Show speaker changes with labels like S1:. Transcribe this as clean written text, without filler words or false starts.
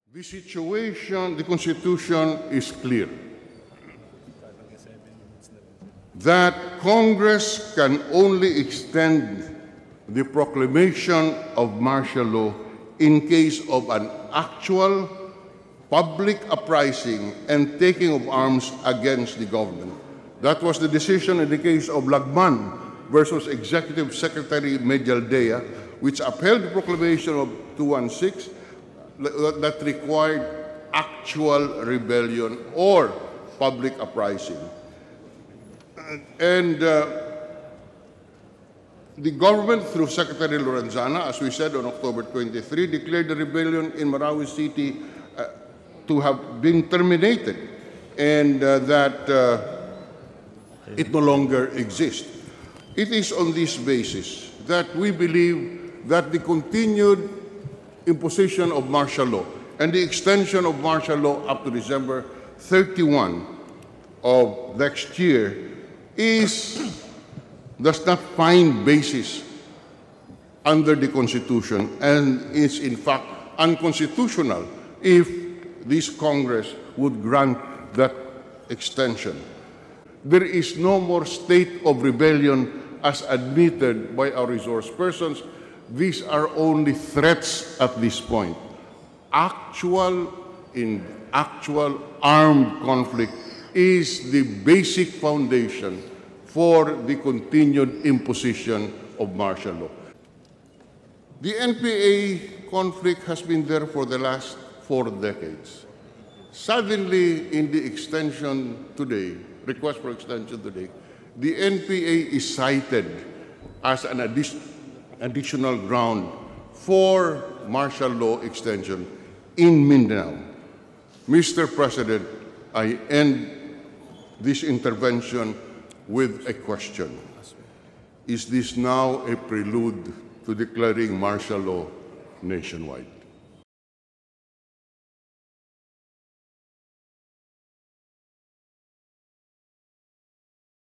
S1: The situation, the Constitution is clear that Congress can only extend the proclamation of martial law in case of an actual public uprising and taking of arms against the government. That was the decision in the case of Lagman versus Executive Secretary Medialdea, which upheld the proclamation of 216 that required actual rebellion or public uprising. And the government, through Secretary Lorenzana, as we said on October 23, declared the rebellion in Marawi City to have been terminated and that it no longer exists. It is on this basis that we believe that the continued imposition of martial law and the extension of martial law up to December 31 of next year does not find basis under the Constitution and is in fact unconstitutional if this Congress would grant that extension. There is no more state of rebellion as admitted by our resource persons. These are only threats at this point. Actual armed conflict is the basic foundation for the continued imposition of martial law. The NPA conflict has been there for the last 4 decades. Suddenly, in the extension today, request for extension today, the NPA is cited as an additional ground for martial law extension in Mindanao. Mr. President, I end this intervention with a question. Is this now a prelude to declaring martial law nationwide?